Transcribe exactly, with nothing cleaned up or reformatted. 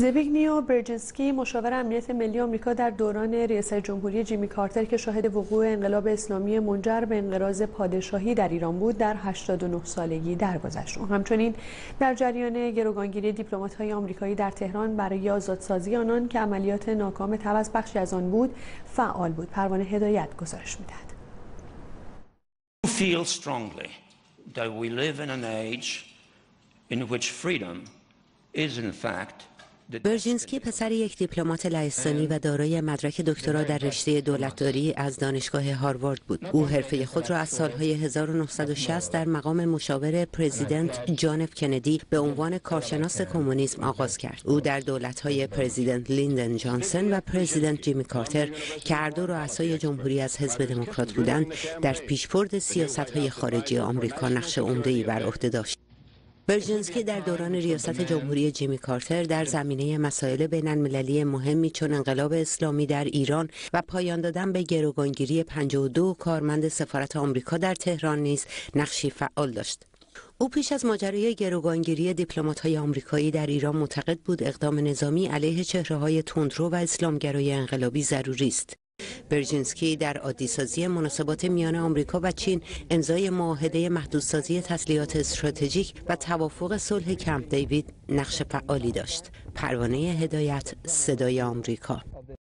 زبیگنیو برژینسکی مشاور امنیت ملی آمریکا در دوران ریاست جمهوری جیمی کارتر که شاهد وقوع انقلاب اسلامی منجر به انقراض پادشاهی در ایران بود در هشتاد و نه سالگی درگذشت. او همچنین در جریان گروگانگیری دیپلمات‌های آمریکایی در تهران برای آزادسازی آنان که عملیات ناکام تبعیض بخشی از آن بود فعال بود. پروانه هدایت گزارش می‌دهد. feel strongly that we live in an age in which freedom is in fact برژینسکی پسر یک دیپلمات لهستانی و دارای مدرک دکترا در رشته دولتداری از دانشگاه هاروارد بود. او حرفه خود را از سالهای هزار و نهصد و شصت در مقام مشاور پرزیدنت جان اف کندی به عنوان کارشناس کمونیسم آغاز کرد. او در دولت‌های پرزیدنت لیندن جانسون و پرزیدنت جیمی کارتر که هر دو رؤسای جمهوری از حزب دموکرات بودند، در پیشبرد سیاست‌های خارجی آمریکا نقش عمده‌ای بر عهده داشت. برژینسکی در دوران ریاست جمهوری جیمی کارتر در زمینه مسائل بین‌المللی مهمی چون انقلاب اسلامی در ایران و پایان دادن به گروگانگیری پنجاه و دو کارمند سفارت آمریکا در تهران نیز نقشی فعال داشت. او پیش از ماجرای گروگانگیری دیپلمات‌های آمریکایی در ایران معتقد بود اقدام نظامی علیه چهره‌های تندرو و اسلامگرای انقلابی ضروری است. برژینسکی در عادی‌سازی مناسبات میان آمریکا و چین، امضای معاهده محدودسازی تسلیحات استراتژیک و توافق صلح کمپ دیوید نقش فعالی داشت. پروانه هدایت، صدای آمریکا.